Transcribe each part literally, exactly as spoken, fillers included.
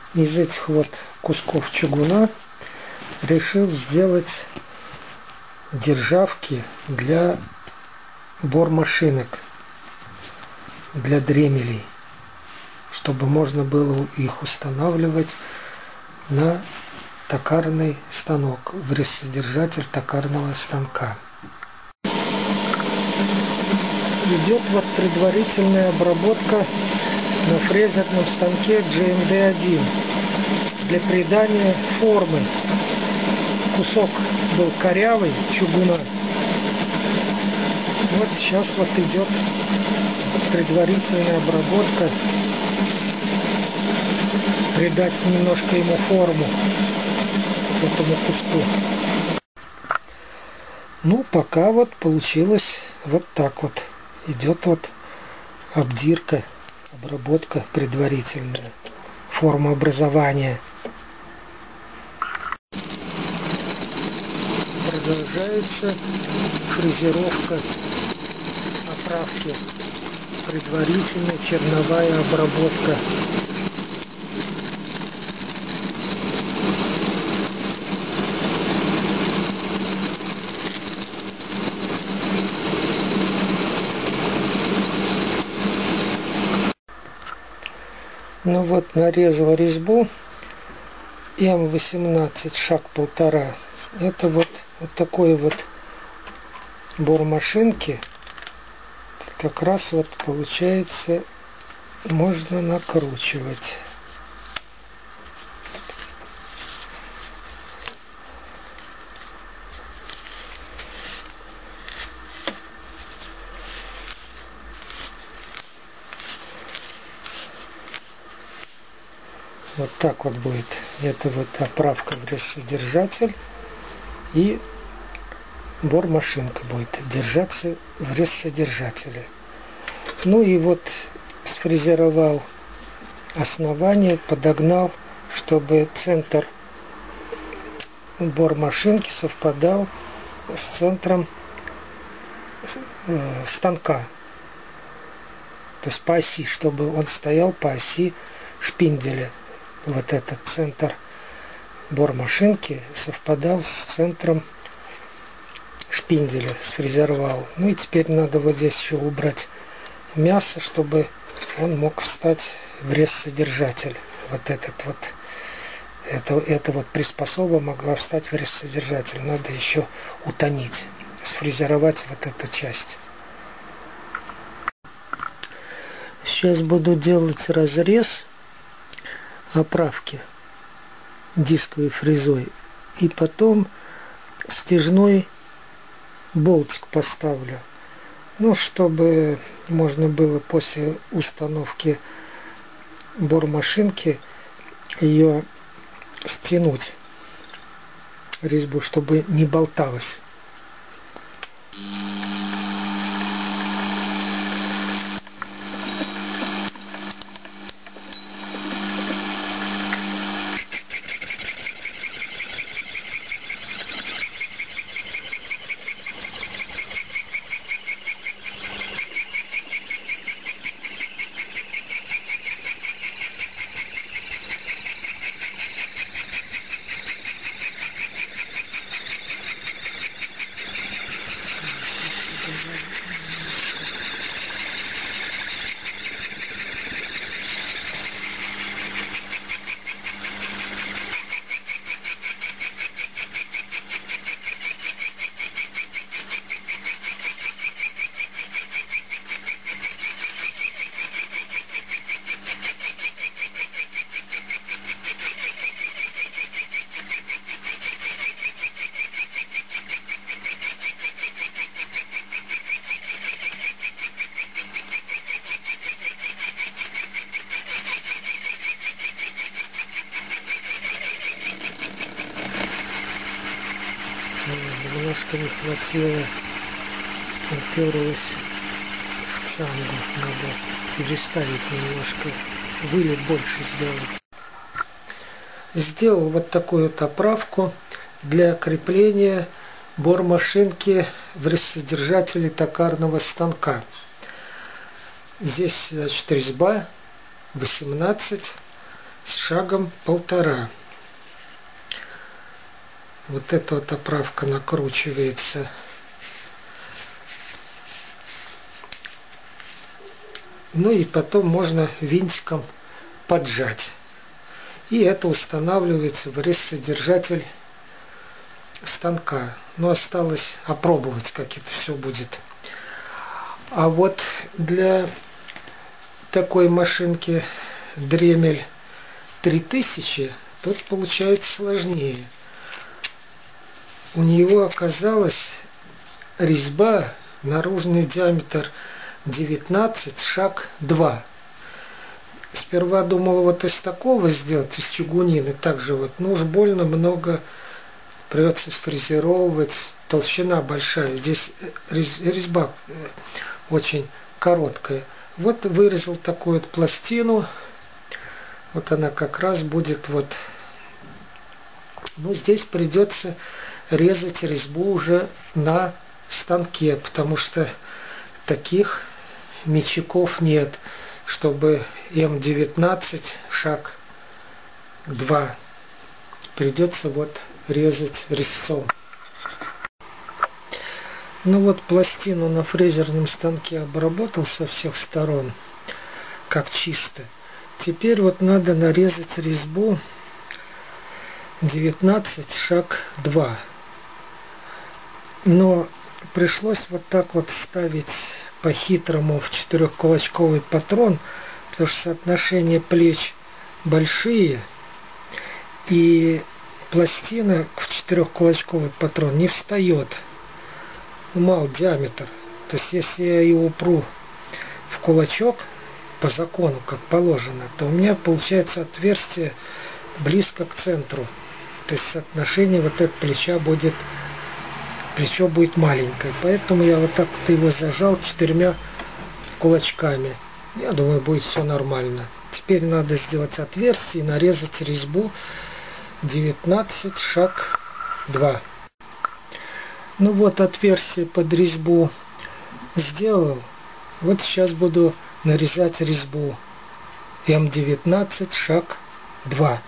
из этих вот кусков чугуна решил сделать державки для бормашинок, для дремелей, чтобы можно было их устанавливать на токарный станок, в врезсодержатель токарного станка. Идет вот предварительная обработка на фрезерном станке джи эм дэ один для придания формы. Кусок был корявый чугуна. Вот сейчас вот идет предварительная обработка, придать немножко ему форму, этому куску. Ну, пока вот получилось вот так вот. Идет вот обдирка, обработка предварительная, форма образования. Продолжается фрезеровка оправки, предварительная черновая обработка. Ну вот, нарезал резьбу эм восемнадцать шаг полтора. Это вот, вот такой вот бормашинки. Как раз вот получается можно накручивать. Вот так вот будет. Это вот оправка в врезсодержатель, и бормашинка будет держаться в врезсодержателе. Ну и вот сфрезеровал основание, подогнал, чтобы центр бормашинки совпадал с центром станка. То есть по оси, чтобы он стоял по оси шпинделя. Вот этот центр бормашинки совпадал с центром шпинделя, сфрезеровал. Ну и теперь надо вот здесь еще убрать мясо, чтобы он мог встать в врезсодержатель. Вот этот вот, это, это вот приспособа могла встать в врезсодержатель. Надо еще утонить, сфрезеровать вот эту часть. Сейчас буду делать разрез оправки дисковой фрезой, и потом стяжной болтик поставлю, ну чтобы можно было после установки бормашинки ее стянуть, резьбу, чтобы не болталась. Немножко не хватило, уперлась в штангу, надо переставить немножко, вылет больше сделать. Сделал вот такую вот оправку для крепления бормашинки в врезсодержателе токарного станка. Здесь, значит, резьба восемнадцать с шагом полтора. Вот эта вот оправка накручивается. Ну и потом можно винтиком поджать. И это устанавливается в резцесодержатель станка. Но осталось опробовать, как это все будет. А вот для такой машинки Дремель три тысячи тут получается сложнее. У него оказалась резьба, наружный диаметр девятнадцать, шаг два. Сперва думал вот из такого сделать, из чугунины, также вот, но уж больно много придется сфрезеровывать, толщина большая, здесь резьба очень короткая. Вот вырезал такую вот пластину, вот она как раз будет вот, ну здесь придется резать резьбу уже на станке, потому что таких мечиков нет, чтобы эм девятнадцать шаг два. Придется вот резать резцом. Ну вот пластину на фрезерном станке обработал со всех сторон, как чисто. Теперь вот надо нарезать резьбу девятнадцать шаг два. Но пришлось вот так вот ставить по-хитрому в четырехкулачковый патрон, потому что соотношение плеч большие, и пластина в четырехкулачковый патрон не встает. Мал диаметр. То есть если я ее упру в кулачок по закону, как положено, то у меня получается отверстие близко к центру. То есть соотношение вот этого плеча будет, плечо будет маленькое. Поэтому я вот так вот его зажал четырьмя кулачками. Я думаю, будет все нормально. Теперь надо сделать отверстие и нарезать резьбу девятнадцать шаг два. Ну вот отверстие под резьбу сделал. Вот сейчас буду нарезать резьбу эм девятнадцать шаг два.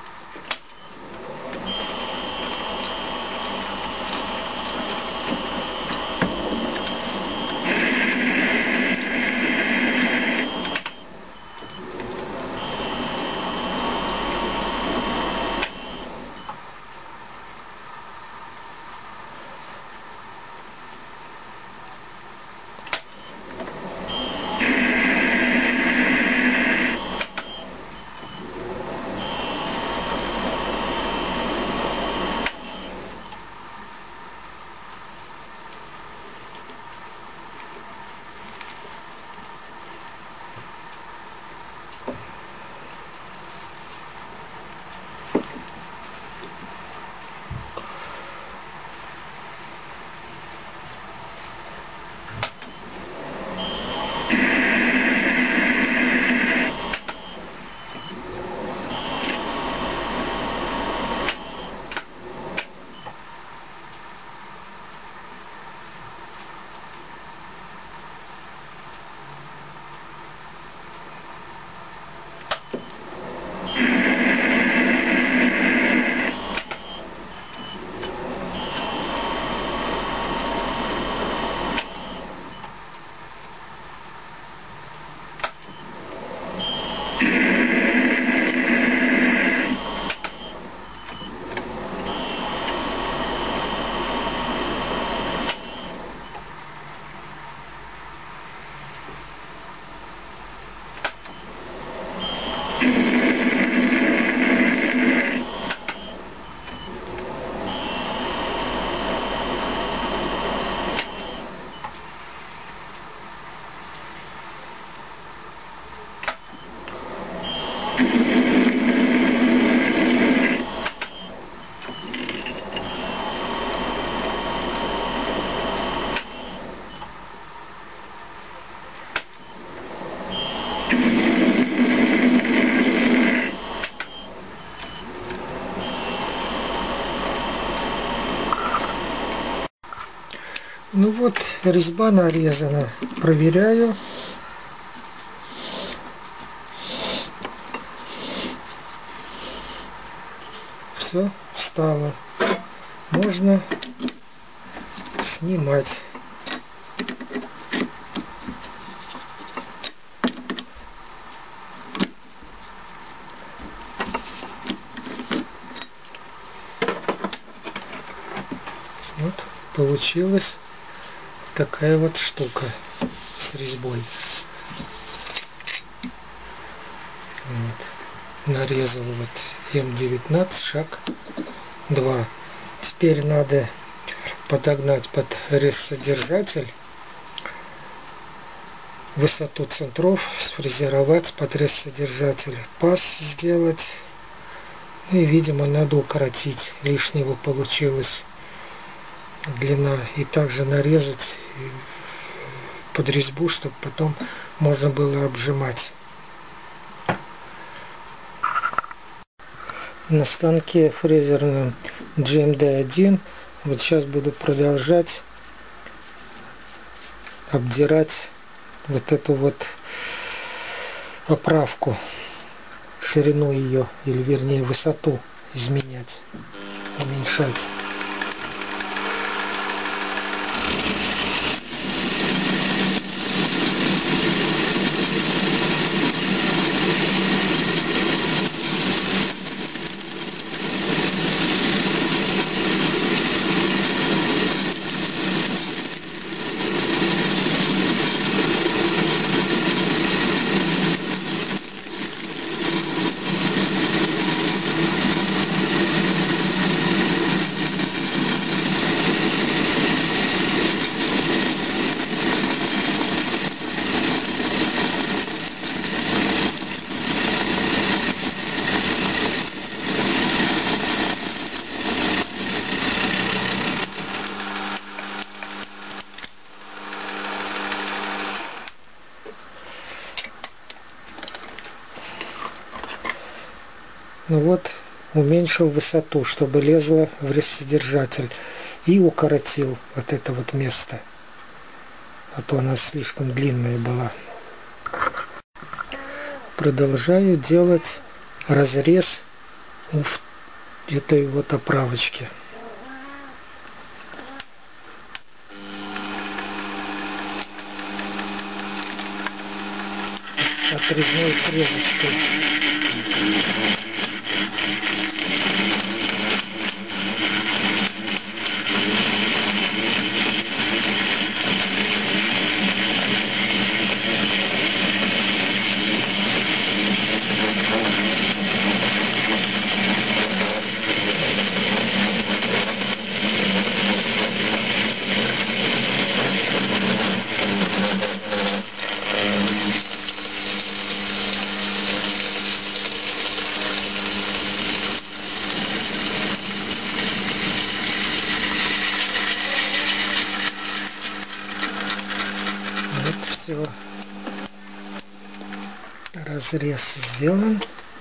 Ну вот, резьба нарезана. Проверяю. все встало. Можно снимать. Вот получилась такая вот штука с резьбой. Вот. Нарезал вот эм девятнадцать, шаг два. Теперь надо подогнать под резцедржатель, высоту центров сфрезеровать под резцедржатель, паз сделать, ну и, видимо, надо укоротить, лишнего получилось длина, и также нарезать под резьбу, чтобы потом можно было обжимать. На станке фрезерном джи эм дэ один вот сейчас буду продолжать обдирать вот эту вот оправку, ширину ее, или вернее высоту изменять, уменьшать. Ну вот, уменьшил высоту, чтобы лезло в резцедржатель, и укоротил вот это вот место, а то она слишком длинная была. Продолжаю делать разрез в этой вот оправочке. Отрезной фрезочкой. Все, разрез сделан.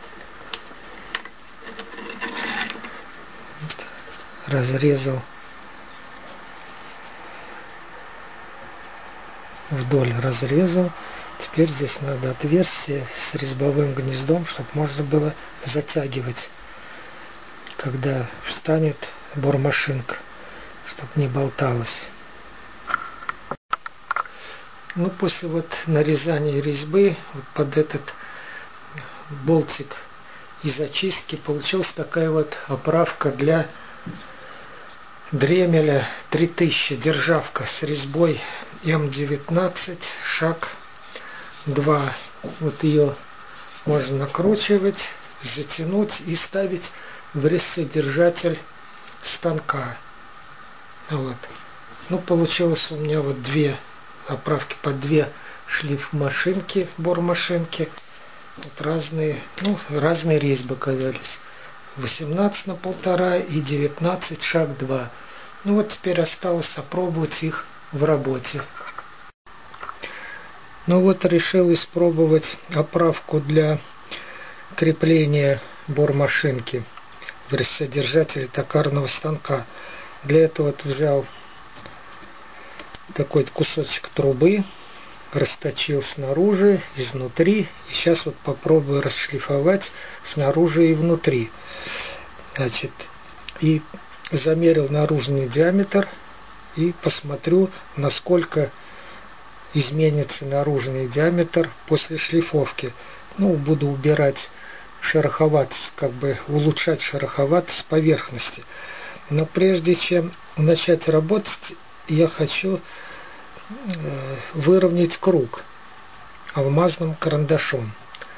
Вот. Разрезал вдоль, разрезал. Теперь здесь надо отверстие с резьбовым гнездом, чтобы можно было затягивать, когда встанет бормашинка, чтобы не болталось. Ну, после вот нарезания резьбы вот под этот болтик и зачистки получилась такая вот оправка для дремеля три тысячи, державка с резьбой эм девятнадцать, шаг два. Вот ее можно накручивать, затянуть и ставить в резцедржатель станка. Вот. Ну, получилось у меня вот две оправки под две шлифмашинки, бормашинки. Вот разные, ну, разные резьбы оказались. восемнадцать на полтора и девятнадцать, шаг два. Ну вот теперь осталось опробовать их в работе. Ну вот решил испробовать оправку для крепления бормашинки в резцедржателе токарного станка. Для этого вот взял такой кусочек трубы, расточил снаружи, изнутри. И сейчас вот попробую расшлифовать снаружи и внутри. Значит, и замерил наружный диаметр и посмотрю, насколько изменится наружный диаметр после шлифовки. Ну, буду убирать шероховатость, как бы улучшать шероховатость поверхности. Но прежде чем начать работать, я хочу э, выровнять круг алмазным карандашом.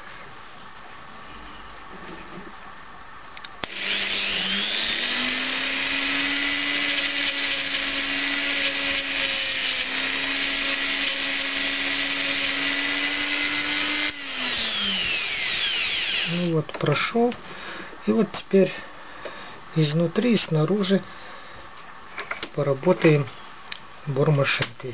Ну вот, прошел. И вот теперь изнутри и снаружи поработаем бормашинкой.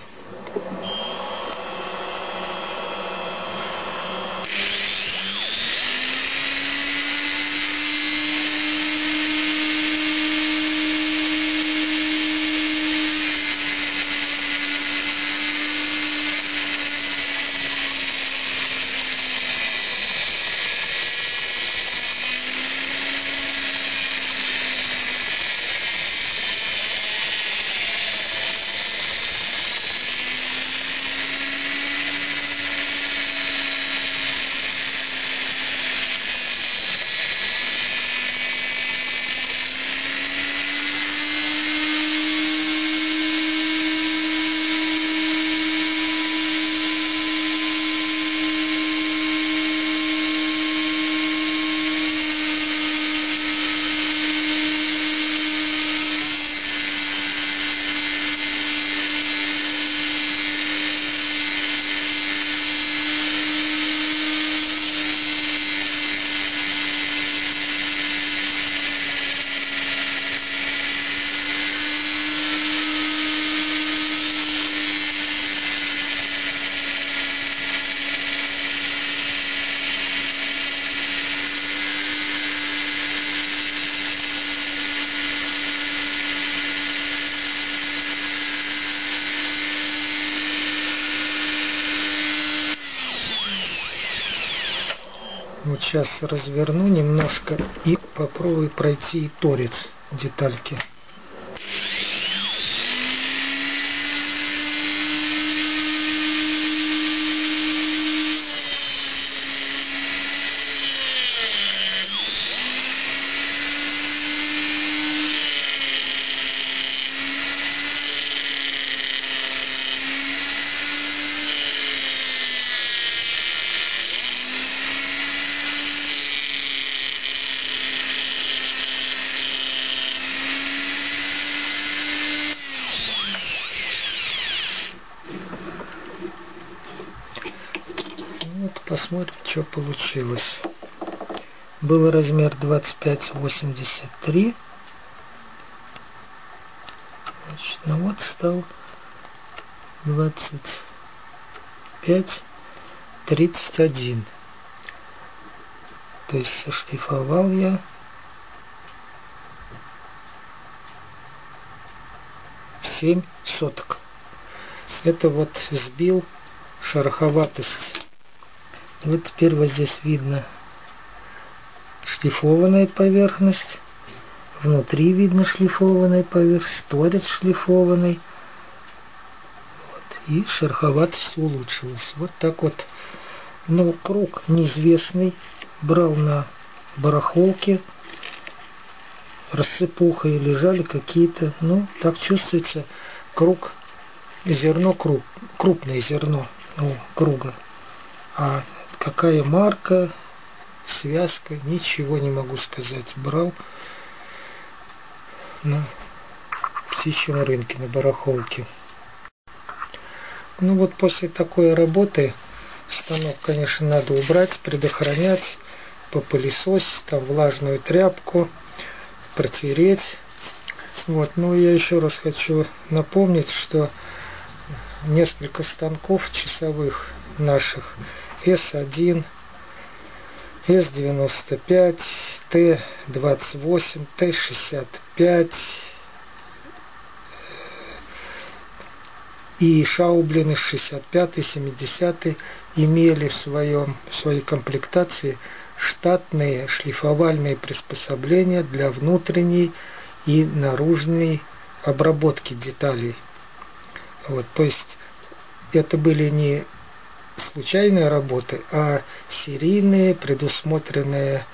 Вот сейчас разверну немножко и попробую пройти и торец детальки. Посмотрим, что получилось. Был размер двадцать пять восемьдесят три. Значит, ну вот стал двадцать пять тридцать один. То есть сошлифовал я семь соток. Это вот сбил шероховатость. Вот теперь вот здесь видно шлифованная поверхность. Внутри видно шлифованная поверхность, торец шлифованный. Вот. И шероховатость улучшилась. Вот так вот. Но круг неизвестный. Брал на барахолке. Рассыпухой лежали какие-то. Ну, так чувствуется круг. Зерно, круг, крупное зерно ну, круга. А какая марка, связка, ничего не могу сказать. Брал на птичьем рынке, на барахолке. Ну вот после такой работы станок, конечно, надо убрать, предохранять, попылесосить, там влажную тряпку, протереть. Вот, ну я еще раз хочу напомнить, что несколько станков часовых наших эс один, эс девяносто пять, тэ двадцать восемь, тэ шестьдесят пять и Шаублины шестьдесят пять, семьдесят имели в, своем, в своей комплектации штатные шлифовальные приспособления для внутренней и наружной обработки деталей. Вот, то есть это были не случайные работы, а серийные, предусмотренные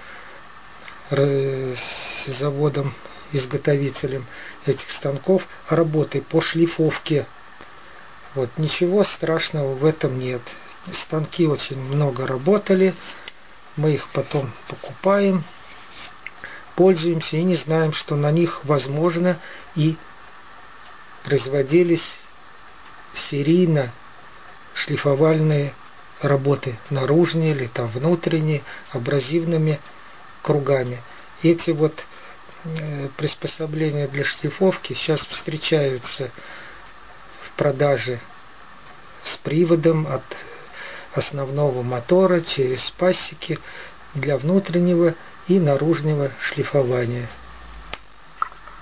заводом-изготовителем этих станков работы по шлифовке. Вот, ничего страшного в этом нет. Станки очень много работали, мы их потом покупаем, пользуемся и не знаем, что на них, возможно, и производились серийно шлифовальные работы, наружные или там внутренние, абразивными кругами. Эти вот э, приспособления для шлифовки сейчас встречаются в продаже с приводом от основного мотора через пасеки для внутреннего и наружного шлифования.